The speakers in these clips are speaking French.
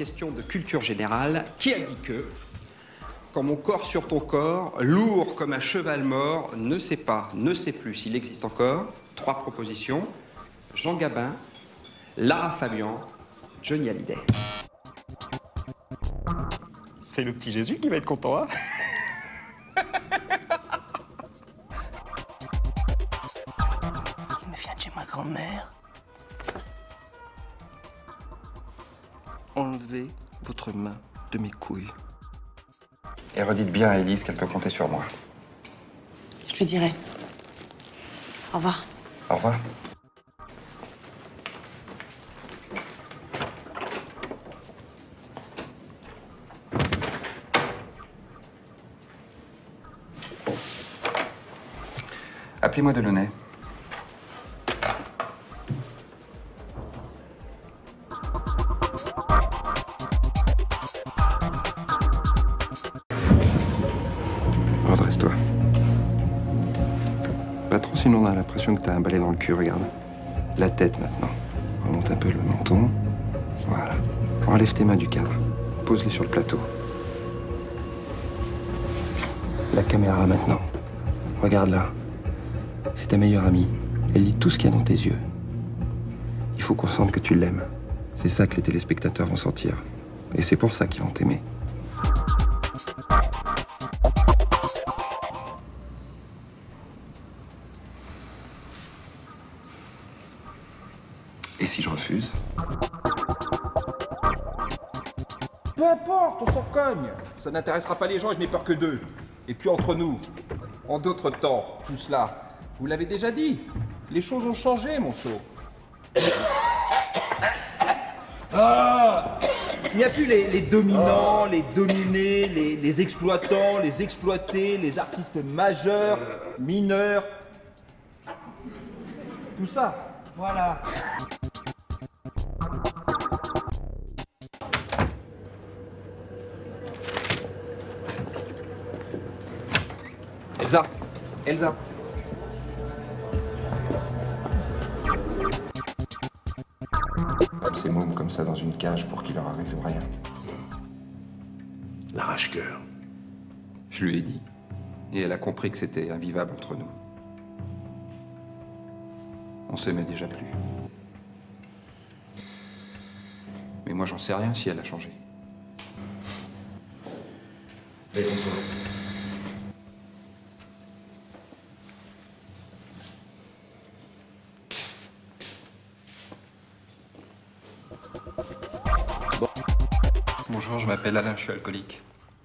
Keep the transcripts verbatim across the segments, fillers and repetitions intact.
question de culture générale. Qui a dit que, quand mon corps sur ton corps, lourd comme un cheval mort, ne sait pas, ne sait plus s'il existe encore? Trois propositions. Jean Gabin, Lara Fabian, Johnny Hallyday. C'est le petit Jésus qui va être content, hein? Il me vient de chez ma grand-mère. Enlevez votre main de mes couilles. Et redites bien à Élise qu'elle peut compter sur moi. Je lui dirai. Au revoir. Au revoir. Appelez-moi Delaunay. Redresse-toi. Pas trop, sinon on a l'impression que t'as un balai dans le cul, regarde. La tête maintenant. Remonte un peu le menton. Voilà. Enlève tes mains du cadre. Pose-les sur le plateau. La caméra maintenant. Regarde-la. C'est ta meilleure amie. Elle lit tout ce qu'il y a dans tes yeux. Il faut qu'on sente que tu l'aimes. C'est ça que les téléspectateurs vont sentir. Et c'est pour ça qu'ils vont t'aimer. Et si je refuse? Peu importe, on s'en cogne. Ça n'intéressera pas les gens et je n'ai peur que d'eux. Et puis entre nous, en d'autres temps, tout cela, vous l'avez déjà dit, les choses ont changé, Monceau. Ah, il n'y a plus les, les dominants, les dominés, les, les exploitants, les exploités, les artistes majeurs, mineurs. Tout ça, voilà. Elsa! Elsa! Ces mômes comme ça dans une cage pour qu'il leur arrive rien. L'arrache-cœur. Je lui ai dit. Et elle a compris que c'était invivable entre nous. On s'aimait déjà plus. Mais moi, j'en sais rien si elle a changé. Allez, bonsoir. Bonjour, je m'appelle Alain, je suis alcoolique.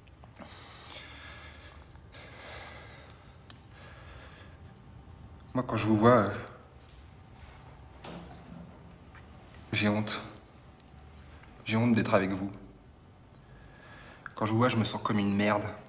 Moi, quand je vous vois, euh, j'ai honte. J'ai honte d'être avec vous. Quand je vous vois, je me sens comme une merde.